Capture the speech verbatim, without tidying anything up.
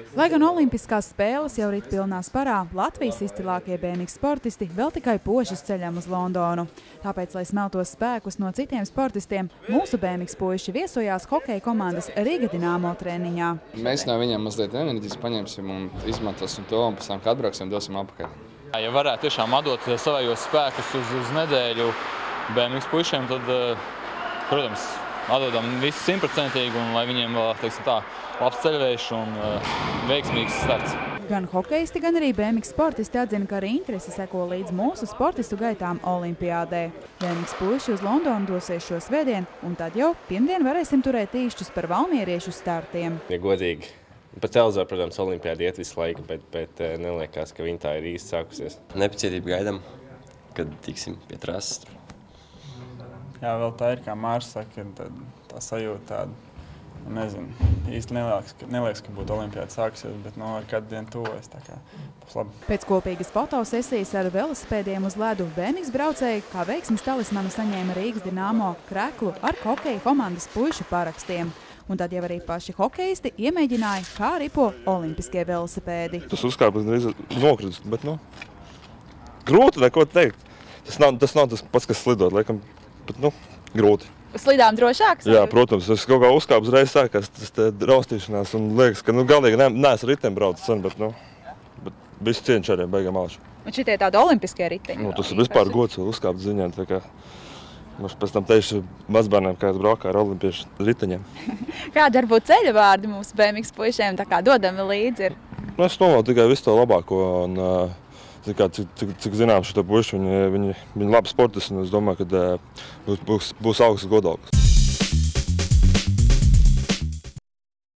Lai gan olimpiskās spēles jau rit pilnā sparā, Latvijas izcilākie B M X sportisti vēl tikai pošas ceļam uz Londonu. Tāpēc, lai smeltos spēkus no citiem sportistiem, mūsu B M X puiši viesojās hokeja komandas Riga Dinamo treniņā. Mēs no viņiem mazliet enerģijas paņemsim un izmantosim to, un pēc tam, kad atbrauksim, dosim atpakaļ. Ja varētu tiešām atdot savējos spēkus uz, uz nedēļu B M X puišiem, tad, protams, atdodam visu simtprocentīgi, un lai viņiem vēl, teiksim tā, labs ceļvējš un uh, veiksmīgs starts. Gan hokejisti, gan arī B M X sportisti atzina, ka ar interesi seko līdz mūsu sportistu gaitām olimpiādē. B M X puiši uz Londonu dosies šo svētdien, un tad jau pirmdien varēsim turēt īšķus par valmieriešu startiem. Ja godīgi, pa televizoru, protams, olimpiāda iet visu laiku, bet, bet neliekās, ka viņa tā ir īsti sākusies. Nepacietību gaidām, kad tiksim pie trases. Jā, vēl tā ir, kā Mārs saka, tā, tā sajūta tāda. Nezinu, īsti neliekas, ka, neliekas, ka būtu olimpiāda sākusies, bet no ar kādu dienu tuvojas, tā kā būs labi. Pēc kopīgas fotosesijas ar velosipēdiem uz ledu B M X braucēji kā veiksmes talismanu saņēma Rīgas Dinamo kreklu ar hokeja komandas puišu parakstiem. Un tad jau arī paši hokejisti iemēģināja, kā ripo olimpiskie velosipēdi. Tas uzkāpums drīz nokritis, bet, nu, grūti neko teikt. Tas nav, tas nav tas pats, kas slidot, laikam, bet, nu, grūti. Slidām drošāks? Jā, protams, es kaut kā uzkāpu uzreiz sākās tas te raustīšanās un liekas, ka, nu, galīgi ne, neesmu ritiem braucis sen, bet, nu, bet visu cieņš arī beigām malši. Un šitie tādi olimpiskie riteņi? Nu, tas ir vispār gods uzkāpt ziņām, tā kā mums pēc tam teišu mazbērniem, kā es braukā ar olimpiešu riteņiem. Kādi varbūt ceļa vārdi mūsu B M X puišiem tā kā dodami līdzi ir? Nu, es novēlu tikai visu to labāko un, uh, kā, cik, cik, cik zinām šo puiši, viņi, viņi, viņi labi sportisti un es domāju, ka uh, būs, būs, būs augsts godalgs.